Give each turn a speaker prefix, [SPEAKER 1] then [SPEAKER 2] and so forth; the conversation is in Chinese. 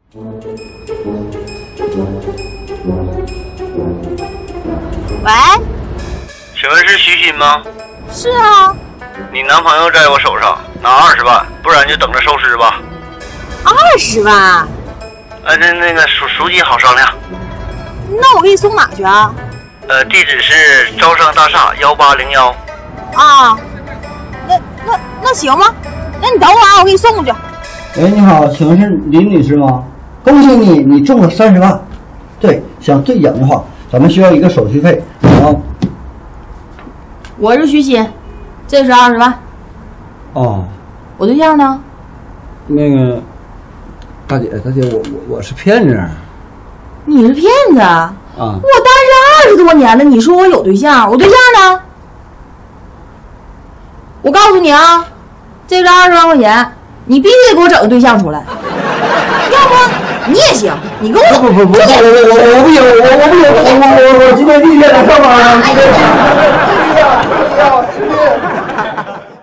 [SPEAKER 1] 喂，
[SPEAKER 2] 请问是徐鑫吗？
[SPEAKER 1] 是啊。
[SPEAKER 2] 你男朋友在我手上，拿20万，不然就等着收尸吧。
[SPEAKER 1] 20万？
[SPEAKER 2] 那个书记好商量。
[SPEAKER 1] 那我给你送哪去啊？
[SPEAKER 2] 地址是招商大厦1801。
[SPEAKER 1] 啊，那行吧，那你等会儿啊，我给你送过去。
[SPEAKER 3] 喂，你好，请问是林女士吗？恭喜你，你中了30万。对，想兑奖的话，咱们需要一个手续费。
[SPEAKER 1] 我是徐鑫，这是20万。
[SPEAKER 3] 哦，
[SPEAKER 1] 我对象呢？
[SPEAKER 3] 那个，大姐，我是骗子。
[SPEAKER 1] 你是骗子啊？
[SPEAKER 3] 啊！
[SPEAKER 1] 我单身20多年了，你说我有对象，我对象呢？我告诉你啊，这是20万块钱，你必须得给我整个对象出来，要不你也行，你跟我
[SPEAKER 3] 不，我不行，我不行，